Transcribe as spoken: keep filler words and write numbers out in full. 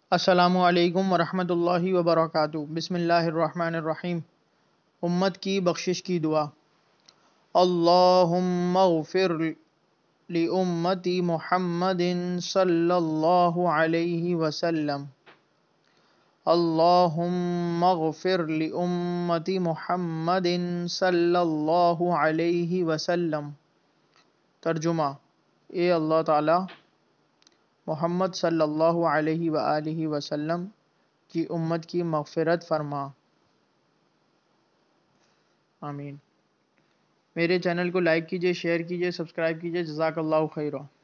अस्सलामु अलैकुम वरहमतुल्लाहि वबरकातुहू। बिस्मिल्लाहिर्रहमानिर्रहीम। उम्मत की बख्शिश की दुआ। अल्लाहुम्मा ग़फ़िर लि उम्मती मुहम्मदिन सल्लल्लाहु अलैहि वसल्लम। अल्लाहुम्मा ग़फ़िर लि उम्मती मुहम्मदिन सल्लल्लाहु अलैहि वसल्लम। तर्जुमा: ए अल्लाह ताला, मोहम्मद सल्लल्लाहु अलैहि व आलिहि वसल्लम की उम्मत की मग़फ़िरत फरमा। आमीन। मेरे चैनल को लाइक कीजिए, शेयर कीजिए, सब्सक्राइब कीजिए। जज़ाकल्लाहु खैरा।